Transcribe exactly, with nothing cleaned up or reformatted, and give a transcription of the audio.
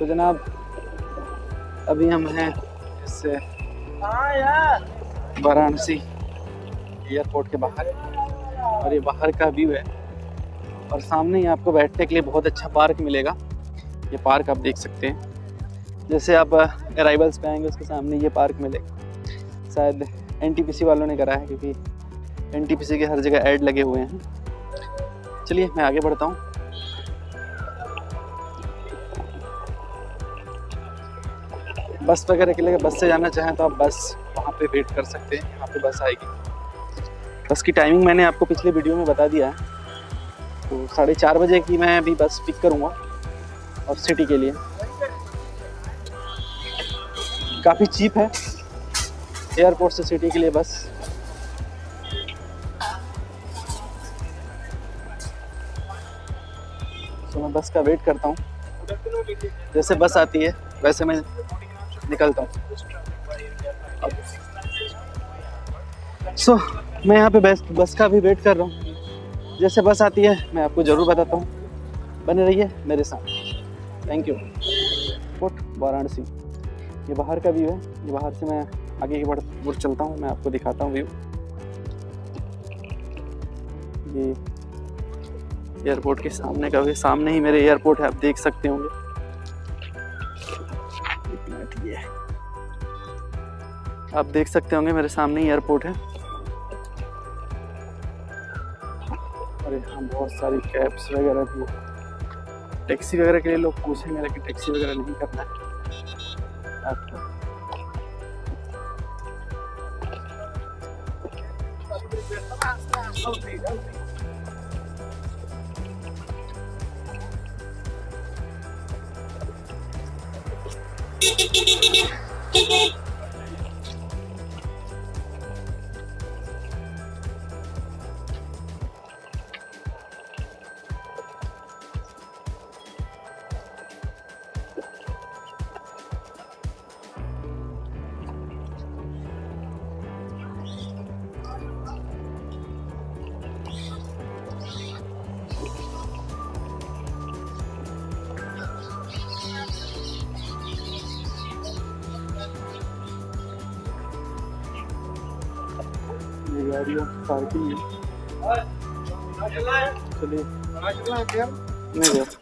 तो जनाब अभी हम हैं इससे वाराणसी एयरपोर्ट के बाहर, और ये बाहर का व्यू है। और सामने ही आपको बैठने के लिए बहुत अच्छा पार्क मिलेगा। ये पार्क आप देख सकते हैं, जैसे आप अराइवल्स पे आएंगे उसके सामने ये पार्क मिलेगा। शायद एनटीपीसी वालों ने करा है, क्योंकि एनटीपीसी के हर जगह ऐड लगे हुए हैं। चलिए मैं आगे बढ़ता हूँ। बस वगैरह के लिए बस से जाना चाहें तो आप बस वहाँ पे वेट कर सकते हैं, यहाँ पे बस आएगी। बस की टाइमिंग मैंने आपको पिछले वीडियो में बता दिया है। तो साढ़े चार बजे की मैं अभी बस पिक करूँगा और सिटी के लिए। काफ़ी चीप है एयरपोर्ट से सिटी के लिए बस। तो मैं बस का वेट करता हूँ, जैसे बस आती है वैसे मैं निकलता हूँ। सो so, मैं यहाँ पे बस बस का भी वेट कर रहा हूँ। जैसे बस आती है मैं आपको ज़रूर बताता हूँ। बने रहिए मेरे साथ। Thank you. फोर्ट वाराणसी, ये बाहर का व्यू है। ये बाहर से मैं आगे की बढ़ बढ़ चलता हूँ, मैं आपको दिखाता हूँ व्यू। ये एयरपोर्ट के सामने का भी, सामने ही मेरे एयरपोर्ट है, आप देख सकते होंगे। एक मिनट, ये आप देख सकते होंगे मेरे सामने ही एयरपोर्ट है। और यहाँ बहुत सारी कैब्स वगैरह भी, टैक्सी वगैरह के लिए लोग पूछेंगे, लेकिन टैक्सी वगैरह नहीं करना है आपको। ये गाड़ियों पार्किंग है। चलिए नहीं